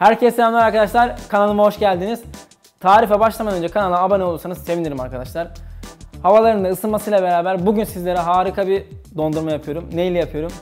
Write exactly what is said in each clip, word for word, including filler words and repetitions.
Herkese selamlar arkadaşlar. Kanalıma hoş geldiniz. Tarife başlamadan önce kanala abone olursanız sevinirim arkadaşlar. Havaların da ısınmasıyla beraber bugün sizlere harika bir dondurma yapıyorum. Neyle yapıyorum?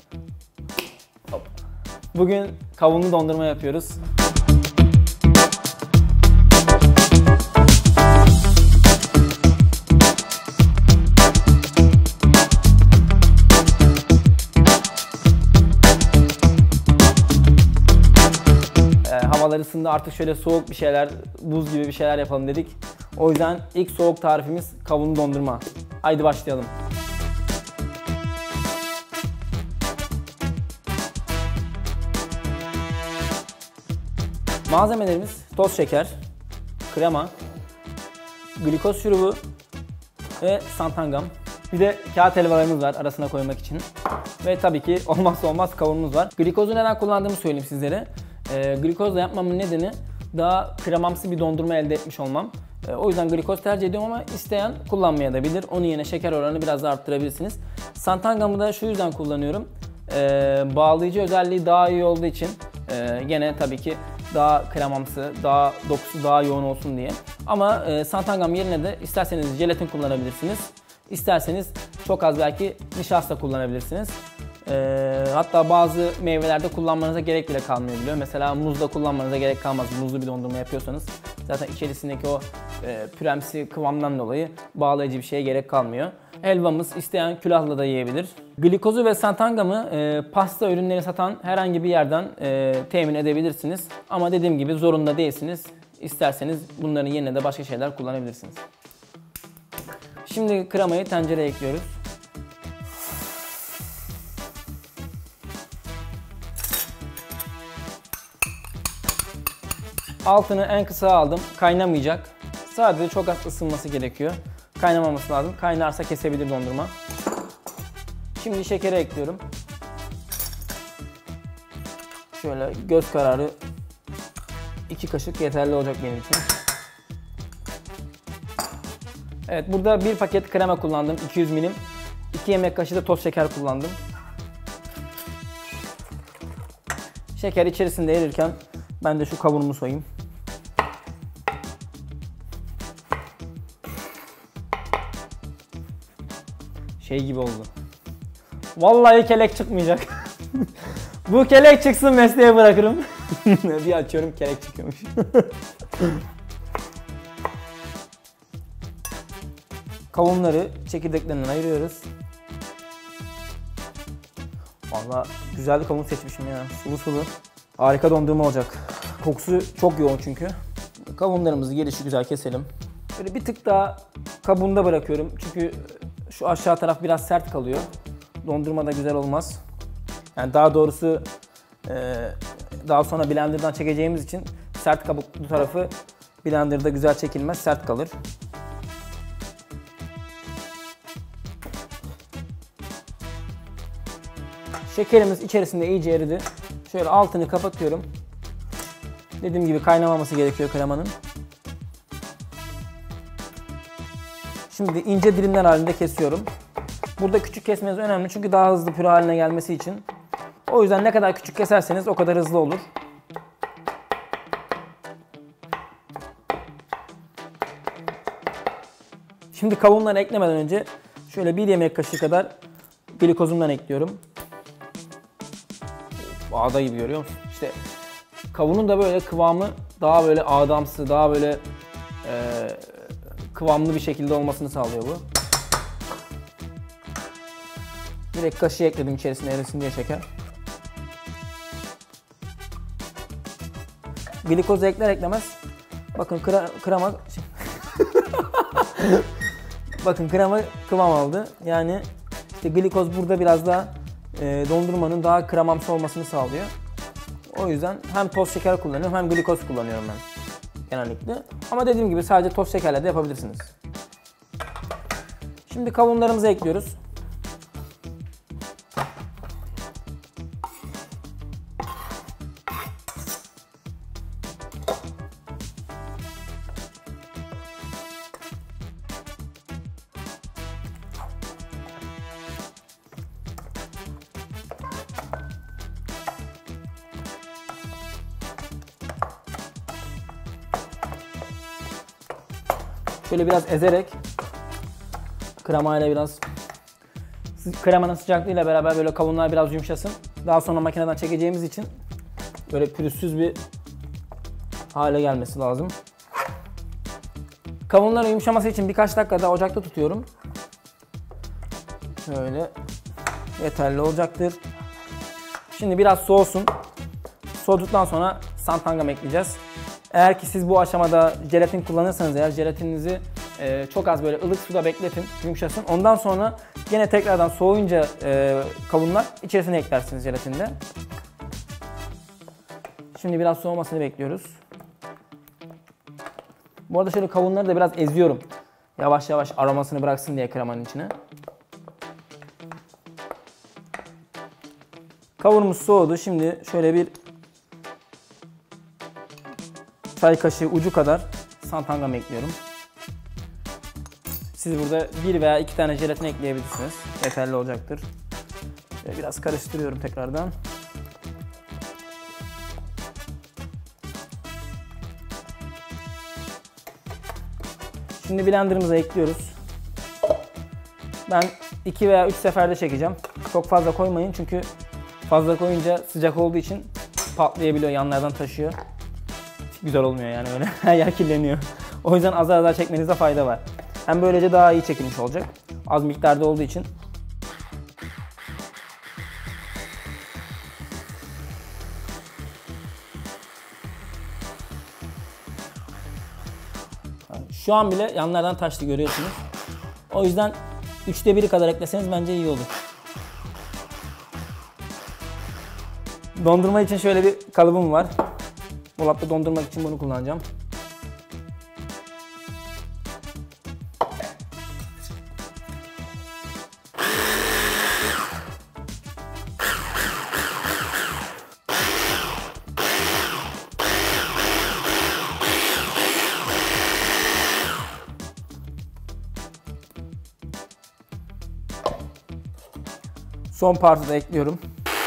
Bugün kavunlu dondurma yapıyoruz. Havalar ısındı, artık şöyle soğuk bir şeyler, buz gibi bir şeyler yapalım dedik. O yüzden ilk soğuk tarifimiz kavunlu dondurma. Haydi başlayalım. Malzemelerimiz toz şeker, krema, glikoz şurubu ve santangam. Bir de kağıt helvalarımız var arasına koymak için. Ve tabii ki olmazsa olmaz kavunumuz var. Glikozu neden kullandığımı söyleyeyim sizlere. E, glikozla yapmamın nedeni daha kremamsı bir dondurma elde etmiş olmam. E, o yüzden glikoz tercih ediyorum ama isteyen kullanmaya da bilir. Onun yerine şeker oranını biraz daha arttırabilirsiniz. Santangamı da şu yüzden kullanıyorum. E, bağlayıcı özelliği daha iyi olduğu için e, gene tabii ki daha kremamsı, daha dokusu daha yoğun olsun diye. Ama e, santangam yerine de isterseniz jelatin kullanabilirsiniz. İsterseniz çok az belki nişasta kullanabilirsiniz. E, hatta bazı meyvelerde kullanmanıza gerek bile kalmayabiliyor. Mesela muzda kullanmanıza gerek kalmaz. Muzlu bir dondurma yapıyorsanız zaten içerisindeki o e, püremsi kıvamdan dolayı bağlayıcı bir şeye gerek kalmıyor. Helvamız isteyen külahla da yiyebilir. Glikozu ve santangamı e, pasta ürünleri satan herhangi bir yerden e, temin edebilirsiniz. Ama dediğim gibi zorunda değilsiniz. İsterseniz bunların yerine de başka şeyler kullanabilirsiniz. Şimdi kremayı tencereye ekliyoruz. Altını en kısa aldım. Kaynamayacak. Sadece çok az ısınması gerekiyor. Kaynamaması lazım. Kaynarsa kesebilir dondurma. Şimdi şekeri ekliyorum. Şöyle göz kararı iki kaşık yeterli olacak benim için. Evet, burada bir paket krema kullandım. iki yüz milim. iki yemek kaşığı da toz şeker kullandım. Şeker içerisinde erirken ben de şu kavunumu soyayım. Şey gibi oldu. Vallahi kelek çıkmayacak. Bu kelek çıksın mesleğe bırakırım. Bir açıyorum kelek çıkıyormuş. Kavunları çekirdeklerinden ayırıyoruz. Vallahi güzel bir kavun seçmişim ya. Sulu sulu. Harika dondurma olacak. Kokusu çok yoğun çünkü. Kavunlarımızı gelişi güzel keselim. Böyle bir tık daha kabuğunda bırakıyorum. Çünkü şu aşağı taraf biraz sert kalıyor. Dondurma da güzel olmaz. Yani daha doğrusu daha sonra blenderdan çekeceğimiz için sert kabuklu tarafı blenderda güzel çekilmez, sert kalır. Şekerimiz içerisinde iyice eridi. Şöyle altını kapatıyorum. Dediğim gibi kaynamaması gerekiyor kremanın. Şimdi ince dilimler halinde kesiyorum. Burada küçük kesmeniz önemli çünkü daha hızlı püre haline gelmesi için. O yüzden ne kadar küçük keserseniz o kadar hızlı olur. Şimdi kavunları eklemeden önce şöyle bir yemek kaşığı kadar glikozumdan ekliyorum. Ağda gibi, görüyor musun? İşte kavunun da böyle kıvamı daha böyle ağdamsı, daha böyle e, kıvamlı bir şekilde olmasını sağlıyor bu. Direkt kaşığı ekledim içerisine erisin diye şeker. Glikozu ekler eklemez. Bakın kre, krema bakın krema kıvam aldı. Yani işte glikoz burada biraz daha e, dondurmanın daha kremamsı olmasını sağlıyor. O yüzden hem toz şeker kullanıyorum hem glikoz kullanıyorum ben genellikle. Ama dediğim gibi sadece toz şekerle de yapabilirsiniz. Şimdi kavunlarımızı ekliyoruz. şöyle biraz ezerek kremayla biraz kremanın sıcaklığıyla beraber böyle kavunlar biraz yumuşasın. Daha sonra makineden çekeceğimiz için böyle pürüzsüz bir hale gelmesi lazım. Kavunların yumuşaması için birkaç dakika daha ocakta tutuyorum. Şöyle yeterli olacaktır. Şimdi biraz soğusun. Soğuduktan sonra santangam ekleyeceğiz. Eğer ki siz bu aşamada jelatin kullanırsanız eğer jelatininizi e, çok az böyle ılık suda bekletin, yumuşasın. Ondan sonra gene tekrardan soğuyunca e, kavunlar içerisine eklersiniz jelatinde. Şimdi biraz soğumasını bekliyoruz. Bu arada şöyle kavunları da biraz eziyorum. Yavaş yavaş aromasını bıraksın diye kremanın içine. Kavunumuz soğudu. Şimdi şöyle bir çay kaşığı ucu kadar santangam ekliyorum. Siz burada bir veya iki tane jelatin ekleyebilirsiniz. Yeterli olacaktır. Şöyle biraz karıştırıyorum tekrardan. Şimdi blenderımıza ekliyoruz. Ben iki veya üç seferde çekeceğim. Çok fazla koymayın çünkü fazla koyunca sıcak olduğu için patlayabiliyor, yanlardan taşıyor. Güzel olmuyor yani öyle. Her yer kirleniyor. O yüzden azar azar çekmenizde fayda var. Hem böylece daha iyi çekilmiş olacak. Az miktarda olduğu için. Şu an bile yanlardan taştı, görüyorsunuz. O yüzden üçte biri kadar ekleseniz bence iyi olur. Dondurma için şöyle bir kalıbım var. Dolapta dondurmak için bunu kullanacağım. Son partı da ekliyorum.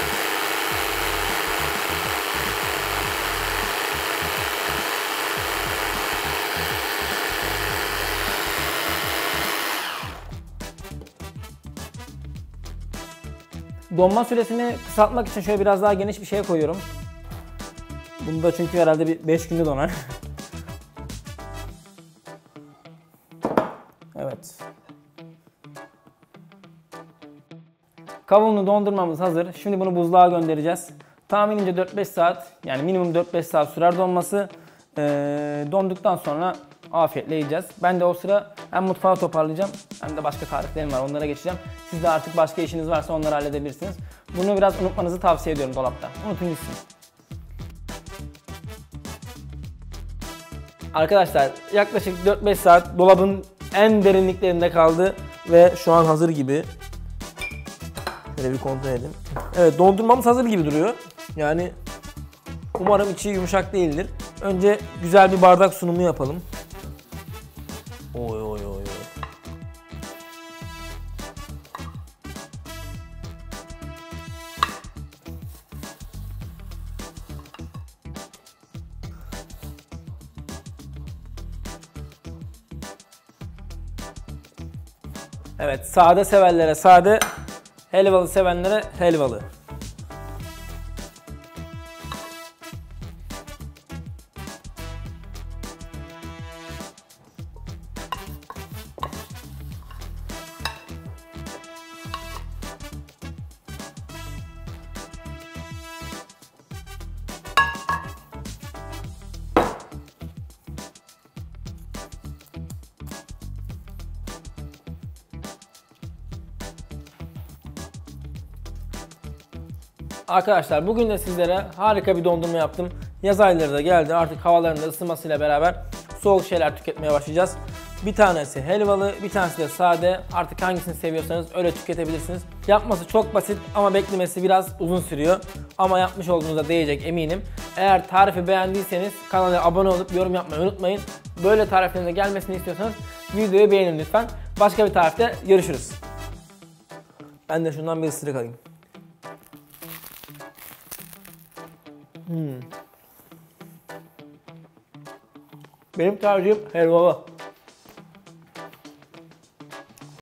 Donma süresini kısaltmak için şöyle biraz daha geniş bir şey koyuyorum. Bunu da çünkü herhalde bir beş günde donar. Evet. Kavunlu dondurmamız hazır. Şimdi bunu buzluğa göndereceğiz. Tahminimce dört beş saat, yani minimum dört beş saat sürer donması. Ee, donduktan sonra afiyetle yiyeceğiz. Ben de o sıra hem mutfağı toparlayacağım hem de başka tariflerim var, onlara geçeceğim. Siz de artık başka işiniz varsa onları halledebilirsiniz. Bunu biraz unutmanızı tavsiye ediyorum dolapta. Unutun gitsin. Arkadaşlar yaklaşık dört beş saat dolabın en derinliklerinde kaldı ve şu an hazır gibi. Şöyle bir kontrol edin. Evet, dondurmamız hazır gibi duruyor. Yani umarım içi yumuşak değildir. Önce güzel bir bardak sunumu yapalım. Oy oy oy oy. Evet, sade severlere sade, helvalı sevenlere helvalı. Arkadaşlar bugün de sizlere harika bir dondurma yaptım. Yaz ayları da geldi. Artık havaların da ısınmasıyla beraber soğuk şeyler tüketmeye başlayacağız. Bir tanesi helvalı, bir tanesi de sade. Artık hangisini seviyorsanız öyle tüketebilirsiniz. Yapması çok basit ama beklemesi biraz uzun sürüyor. Ama yapmış olduğunuzda değecek eminim. Eğer tarifi beğendiyseniz kanala abone olup yorum yapmayı unutmayın. Böyle tariflerin de gelmesini istiyorsanız videoyu beğenin lütfen. Başka bir tarifte görüşürüz. Ben de şundan bir ısırık alayım. Hmm. Benim tercihim helvalı.